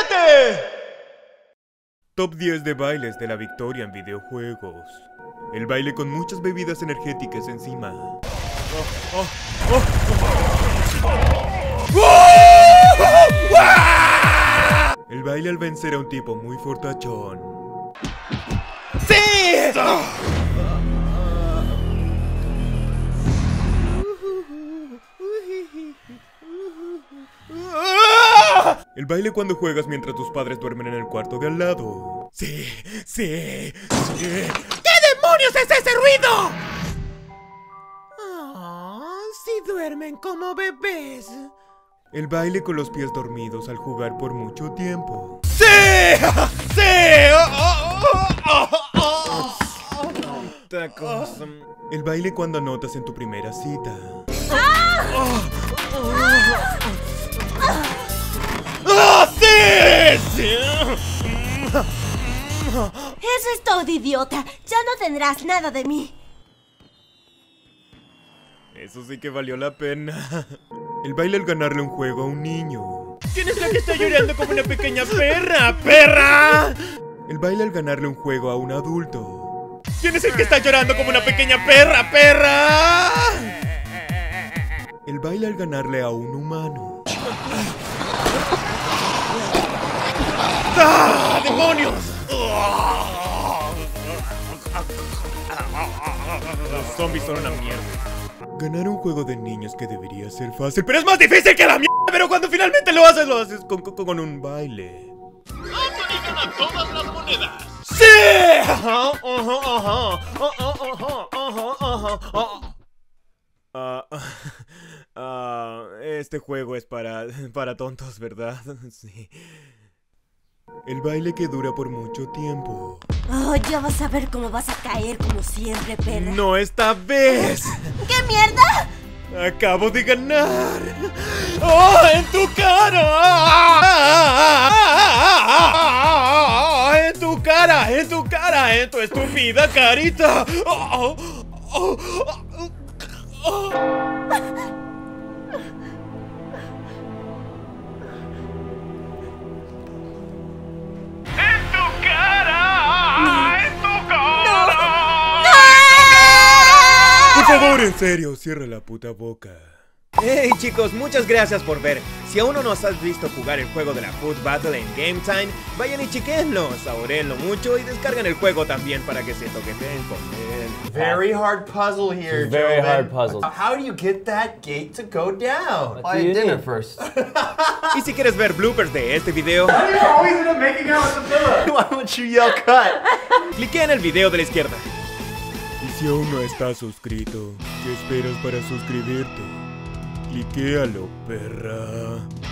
¡Cállate! Top 10 de bailes de la victoria en videojuegos. El baile con muchas bebidas energéticas encima. El baile al vencer a un tipo muy fortachón. ¡Sí! El baile cuando juegas mientras tus padres duermen en el cuarto de al lado. Sí. ¿Qué demonios es ese ruido? Si duermen como bebés. El baile con los pies dormidos al jugar por mucho tiempo. ¡Sí! Tacos. El baile cuando anotas en tu primera cita. ¡Sí! Eso es todo, idiota. Ya no tendrás nada de mí. Eso sí que valió la pena. El baile al ganarle un juego a un niño. ¿Quién es la que está llorando como una pequeña perra? ¡Perra! El baile al ganarle un juego a un adulto. ¿Quién es el que está llorando como una pequeña perra? ¡Perra! El baile al ganarle a un humano. ¡Ah! ¡Demonios! Los zombies son una mierda. Ganar un juego de niños que debería ser fácil, Pero es más difícil que la mierda. Pero cuando finalmente lo haces con un baile. ¡Gana todas las monedas! ¡Sí! Este juego es para tontos, ¿verdad? Sí. El baile que dura por mucho tiempo. Oh, ya vas a ver cómo vas a caer como siempre, perra. ¡No esta vez! ¿Qué mierda? ¡Acabo de ganar! ¡Oh, en tu cara! ¡En tu cara! ¡En tu cara! ¡En tu estúpida carita! Por favor, en serio, cierra la puta boca. Hey chicos, muchas gracias por ver. Si aún no nos has visto jugar el juego de la Food Battle en Game Time, vayan y chequenlo, saborenlo mucho y descargan el juego también para que se toqueten con él. Very hard puzzle here, Very gentlemen. hard puzzle. How do you get that gate to go down? Buy dinner first. Y si quieres ver bloopers de este video, You're always end up making out with the pillow. Why don't you yell cut? clique en el video de la izquierda. Y si aún no estás suscrito, ¿qué esperas para suscribirte? Cliquéalo, perra.